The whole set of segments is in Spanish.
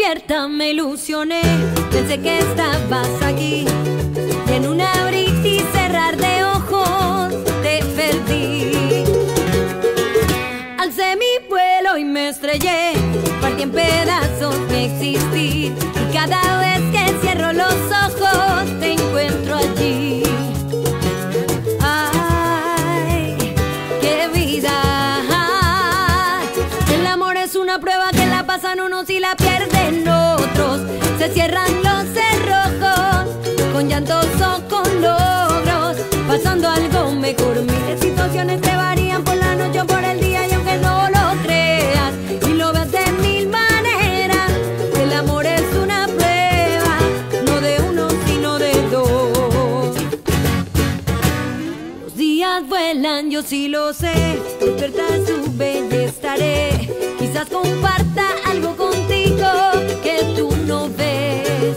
despierta me ilusioné, pensé que estabas aquí y en un abrir y cerrar de ojos te perdí. Alcé mi vuelo y me estrellé, partí en pedazos mi existir y cada vez que cierro los ojos te encuentro allí. Ay, qué vida. El amor es una prueba que la pasan unos y la pierden otros. Se cierran los cerrojos con llantos o con logros, pasando algo mejor. Miles de situaciones que varían por la noche o por el día, y aunque no lo creas y lo veas de mil maneras, el amor es una prueba, no de uno sino de dos. Los días vuelan, yo sí lo sé, despierta su belleza estaré, quizás comparta algo contigo que tú no ves.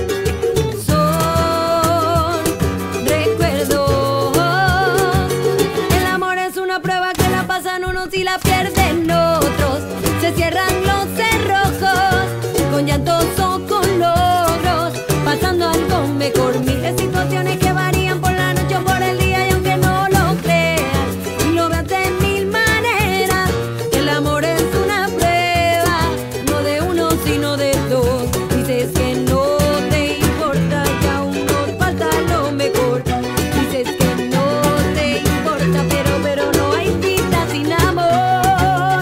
Son recuerdos. El amor es una prueba que la pasan unos y la pierden otros. Se cierran los cerrojos con llantos o con logros, pasando algo mejor. Miles de situaciones que varían por la noche o por el día, y aunque no lo creas y lo veas de mil maneras, el amor es una prueba, no de uno sino de dos. Dices que no te importa y aún nos falta lo mejor. Dices que no te importa, pero no hay vida sin amor.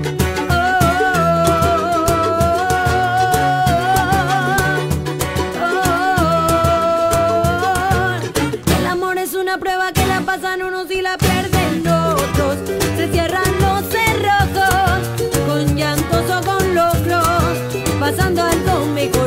El amor es una prueba que la pasan unos y la pierden otros. Se cierran los cerrojos con llantos o con logros, pasando algo mejor.